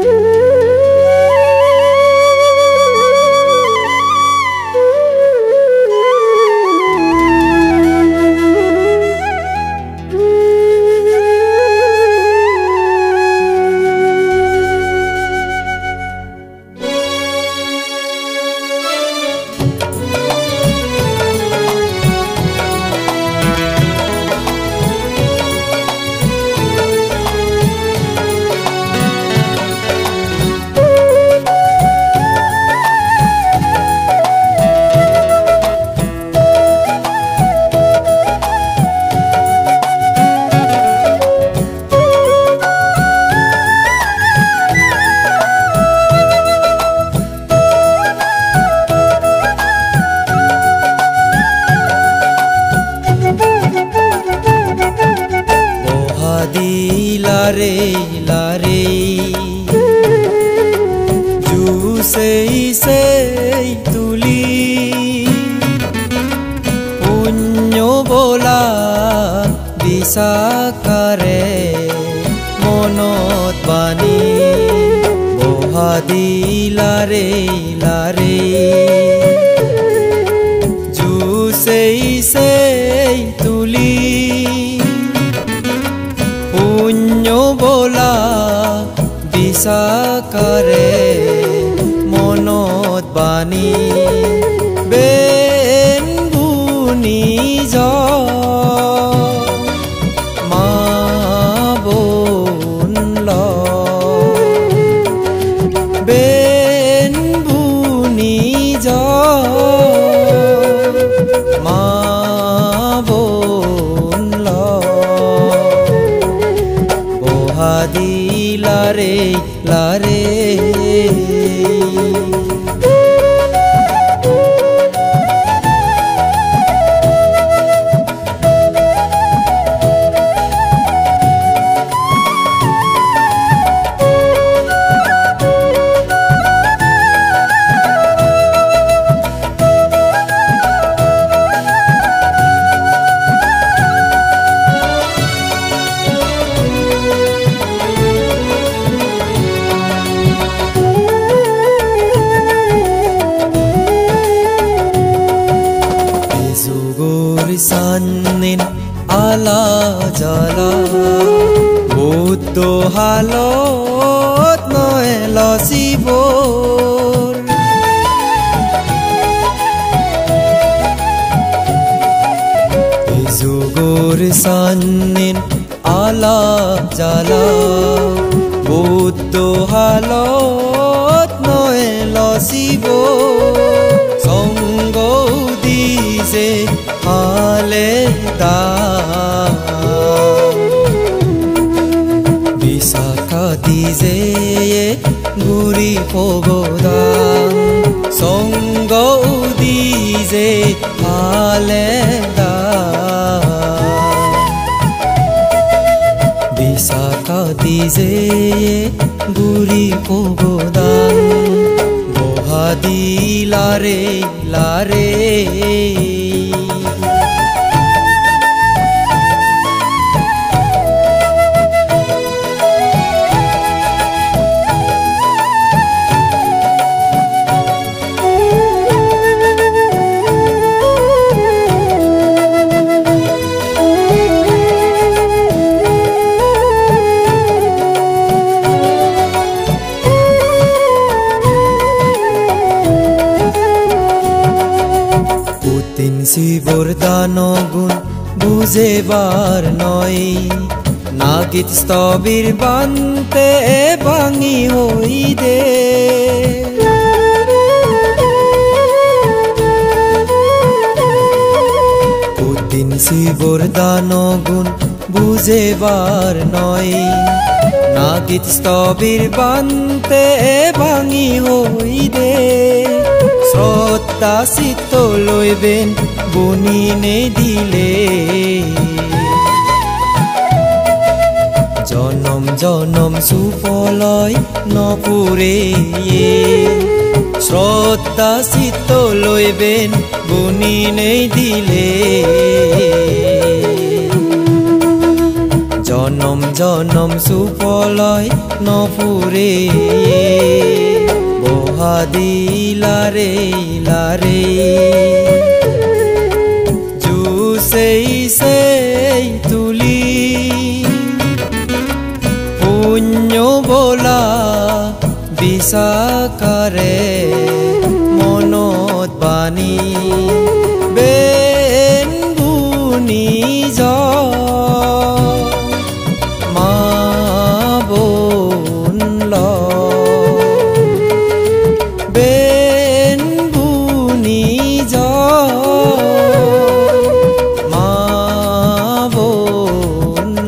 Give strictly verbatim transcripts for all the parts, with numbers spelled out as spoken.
Laarei Laarei Ju sei sei tuli Punyo bola bisa kare monot bani Oh haadi Laarei Laarei Ju sei sei tuli Punyo bola bisa kare monot bani ben buni jo ma bon lo ben buni jo ma bon lo haadi Laarei Laarei Sanin ala jala Buddho halot noe losibor Izugur sanin ala jala Buddho halot noe losibor Songo dize hale da Bisaka dize guri pogoda Songo dize hale da Bisaka dize guri pogoda Oh haadi Laarei Laarei Sibor dano gun buzebar noi Nagit stobir bante bangi hoide Putin sibor dano gun buzebar noi Nagit stobir bante bangi hoide Srotta sitto loiben bunine dile Jonom jonom sufoloy nopure Srotta sitto loiben bunine dile জনম জনম সুফলয় নপুরে বহাদি লারে লারে জুসেই সেই তুলি পুণ্য বোলা বিচাকাৰে মনত বাণী Ben বুনি মা বোন ল বেন বুনি মা বোন ল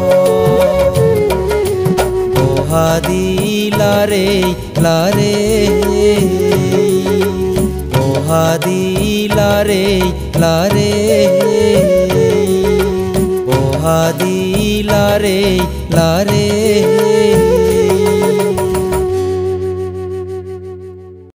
বহাদি লারে লারে বহাদি লারে লারে বহাদি লারে লারে